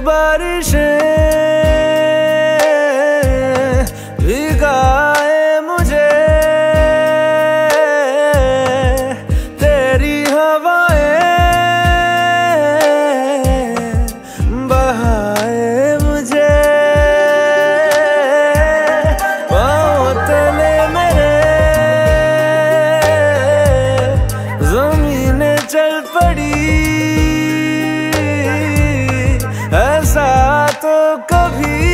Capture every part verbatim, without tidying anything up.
बारिशें भिगाए मुझे, तेरी हवाएं बहाए मुझे। पाँव तले मेरे ज़मीनें चल पड़ी, ऐसा तो कभी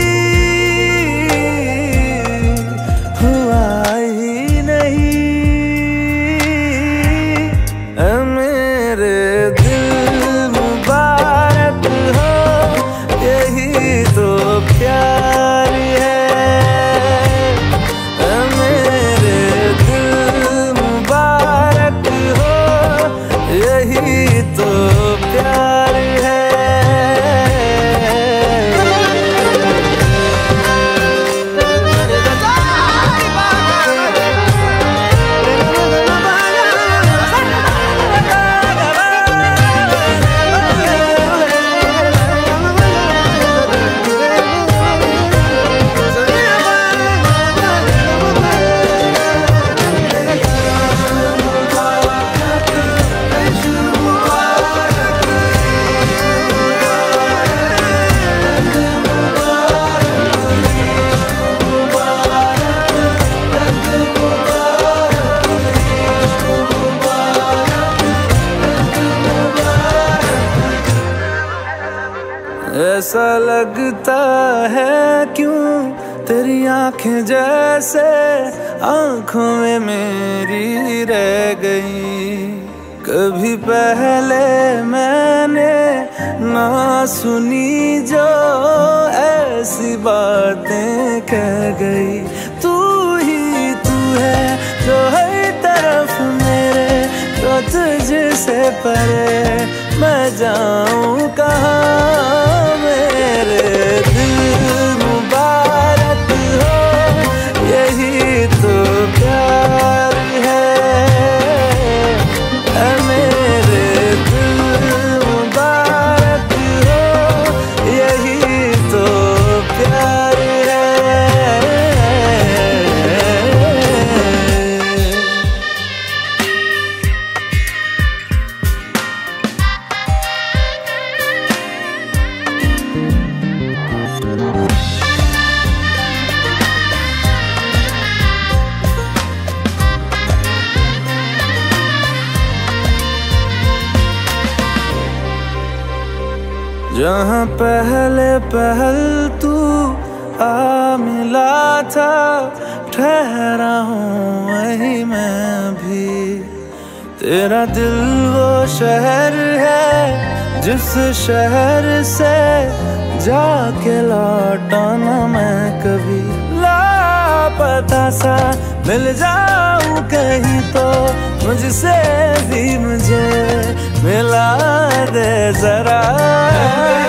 हुआ ही नहीं। ऐ मेरे दिल मुबारक हो, यही तो प्यार है। ऐ मेरे दिल मुबारक हो, यही तो प्यार है। ऐसा लगता है क्यों तेरी आंखें जैसे आंखों में मेरी रह गई। कभी पहले मैंने ना सुनी जो ऐसी बातें कह गई। तू ही तू है जो हर तरफ मेरे, तो तुझसे परे मैं जाऊं कहाँ। मेरे दिल मुबारक हो, यही तो प्यार है। ऐ मेरे दिल मुबारक हो, यही तो प्यार है। जहाँ पहले पहल तू आ मिला था, ठहरा हूँ वही मैं भी। तेरा दिल वो शहर है जिस शहर से जाके लौटा ना मैं कभी। लापता सा मिल जाऊं कहीं तो मुझसे भी मुझे मिला दे जरा।